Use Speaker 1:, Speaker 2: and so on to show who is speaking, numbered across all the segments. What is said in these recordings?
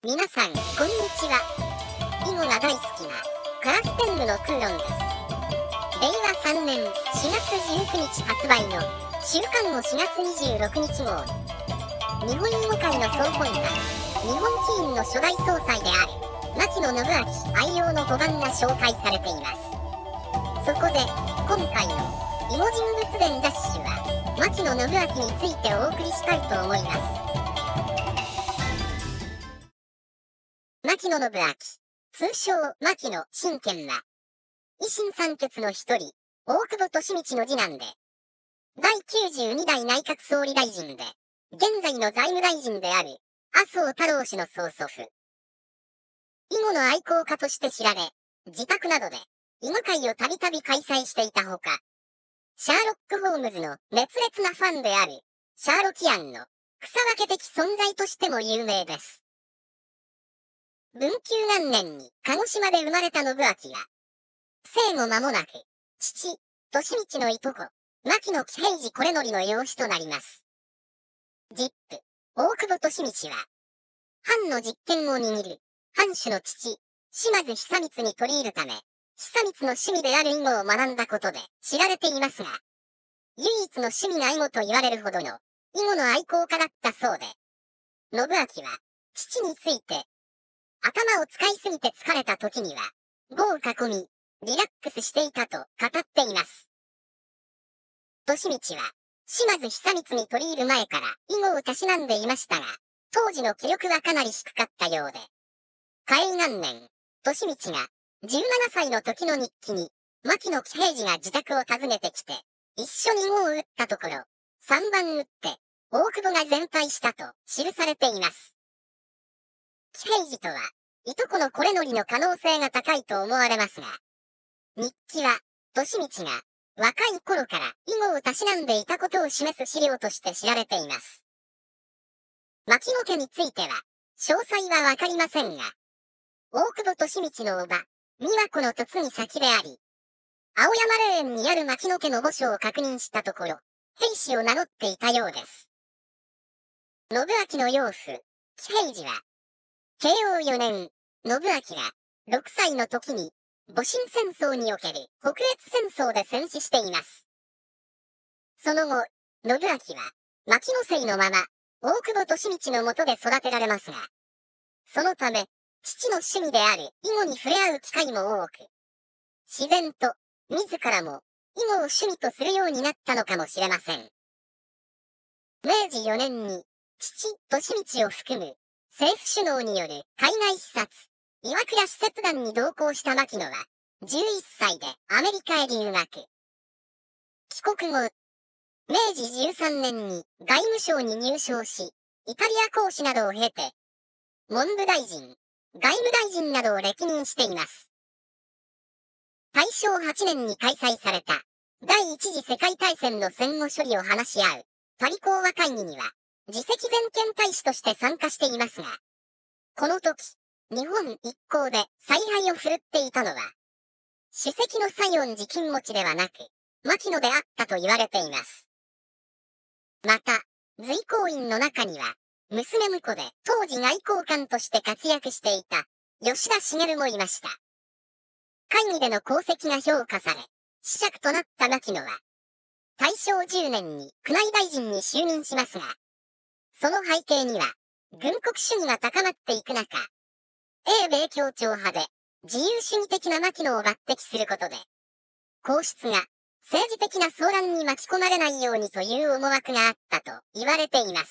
Speaker 1: 皆さん、こんにちは。囲碁が大好きなカラス天狗のクーロンです。令和3年4月19日発売の週刊碁4月26日号に、日本囲碁界の総本山、日本棋院の初代総裁である牧野信明愛用の碁盤が紹介されています。そこで、今回の囲碁人物伝ダッシュは、牧野信明についてお送りしたいと思います。牧野信明、通称牧野真剣は、維新三傑の一人、大久保利通の次男で、第92代内閣総理大臣で、現在の財務大臣である麻生太郎氏の曽祖父。囲碁の愛好家として知られ、自宅などで囲碁会をたびたび開催していたほか、シャーロック・ホームズの熱烈なファンであるシャーロキアンの草分け的存在としても有名です。文久元年に鹿児島で生まれた信明は、生後間もなく、父、利通のいとこ、牧野喜平次惟則の養子となります。実父、大久保利通は、藩の実権を握る、藩主の父、島津久光に取り入るため、久光の趣味である囲碁を学んだことで知られていますが、唯一の趣味な囲碁と言われるほどの囲碁の愛好家だったそうで、信明は、父について、頭を使いすぎて疲れた時には、碁を囲み、リラックスしていたと語っています。利通は、島津久光に取り入る前から囲碁をたしなんでいましたが、当時の記録はかなり低かったようで、嘉永元年、利光が17歳の時の日記に、牧野喜平次が自宅を訪ねてきて、一緒に碁を打ったところ、3番打って、大久保が全敗したと記されています。喜平次とは、いとこの惟則の可能性が高いと思われますが、日記は、利光が若い頃から囲碁をたしなんでいたことを示す資料として知られています。牧野家については、詳細はわかりませんが、大久保利通の叔母、美和子の嫁ぎ先であり、青山霊園にある牧野家の墓所を確認したところ、平氏を名乗っていたようです。信明の養父、喜平次は、慶応4年、信明が6歳の時に、戊辰戦争における北越戦争で戦死しています。その後、信明は、牧野姓のまま、大久保利通の下で育てられますが、そのため、父の趣味である囲碁に触れ合う機会も多く、自然と、自らも、囲碁を趣味とするようになったのかもしれません。明治4年に、父、利通を含む、政府首脳による海外視察、岩倉使節団に同行した牧野は、11歳でアメリカへ留学。帰国後、明治13年に外務省に入省し、イタリア公使などを経て、文部大臣、外務大臣などを歴任しています。大正8年に開催された、第一次世界大戦の戦後処理を話し合う、パリ講和会議には、次席全権大使として参加していますが、この時、日本一行で采配を振るっていたのは、主席の西園寺金持ちではなく、牧野であったと言われています。また、随行員の中には、娘婿で当時外交官として活躍していた、吉田茂もいました。会議での功績が評価され、子爵となった牧野は、大正10年に宮内大臣に就任しますが、その背景には、軍国主義が高まっていく中、英米協調派で自由主義的な牧野を抜擢することで、皇室が政治的な騒乱に巻き込まれないようにという思惑があったと言われています。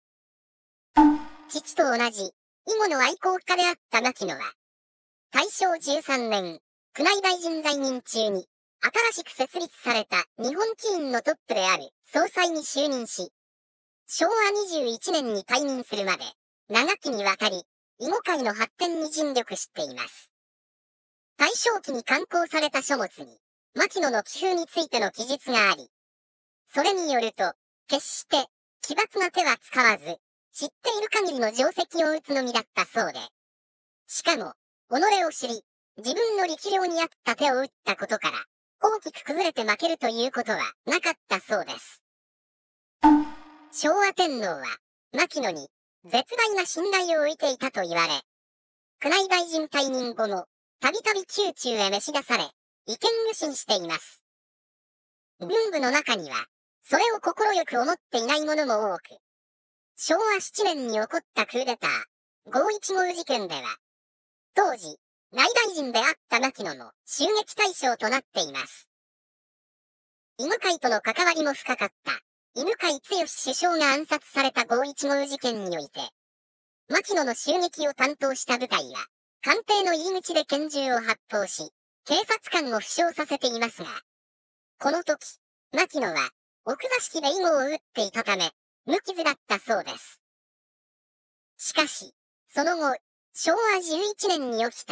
Speaker 1: 父と同じ囲碁の愛好家であった牧野は、大正13年、宮内大臣在任中に、新しく設立された日本棋院のトップである総裁に就任し、昭和21年に退任するまで、長きにわたり、囲碁界の発展に尽力しています。大正期に刊行された書物に、牧野の棋風についての記述があり、それによると、決して、奇抜な手は使わず、知っている限りの定石を打つのみだったそうで、しかも、己を知り、自分の力量に合った手を打ったことから、大きく崩れて負けるということはなかったそうです。昭和天皇は、牧野に、 絶大な信頼を置いていたと言われ、宮内大臣退任後も、たびたび宮中へ召し出され、意見具申しています。軍部の中には、それを心よく思っていない者も多く、昭和7年に起こったクーデター、五一五事件では、当時、内大臣であった牧野も襲撃対象となっています。犬飼との関わりも深かった、犬飼剛首相が暗殺された五一五事件において、牧野の襲撃を担当した部隊は、官邸の入り口で拳銃を発砲し、警察官を負傷させていますが、この時、牧野は、奥座敷で囲碁を打っていたため、無傷だったそうです。しかし、その後、昭和11年に起きた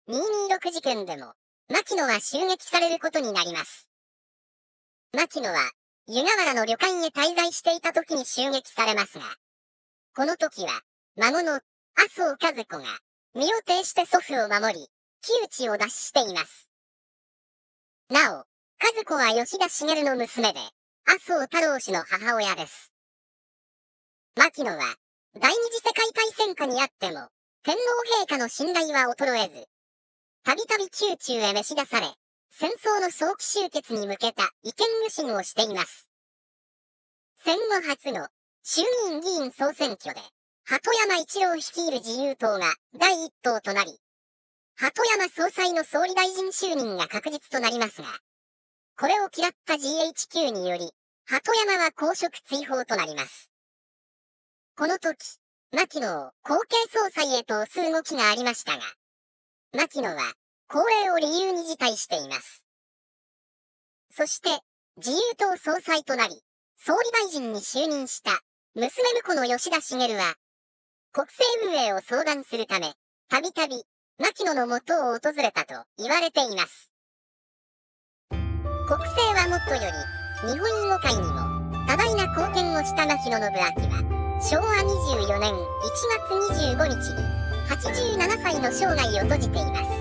Speaker 1: 226事件でも、牧野は襲撃されることになります。牧野は、湯河原の旅館へ滞在していた時に襲撃されますが、この時は、孫の麻生和子が、身を挺して祖父を守り、窮地を脱しています。なお、和子は吉田茂の娘で、麻生太郎氏の母親です。牧野は、第二次世界大戦下にあっても、天皇陛下の信頼は衰えず、たびたび宮中へ召し出され、戦争の早期終結に向けた意見具申をしています。戦後初の衆議院議員総選挙で、鳩山一郎率いる自由党が第一党となり、鳩山総裁の総理大臣就任が確実となりますが、これを嫌った GHQ により、鳩山は公職追放となります。この時、牧野を後継総裁へと押す動きがありましたが、牧野は高齢を理由に辞退しています。そして、自由党総裁となり、総理大臣に就任した娘婿の吉田茂は、国政運営を相談するため、たびたび牧野の元を訪れたと言われています。国政はもっとより、日本囲碁界にも多大な貢献をした牧野信明は、昭和24年1月25日に87歳の生涯を閉じています。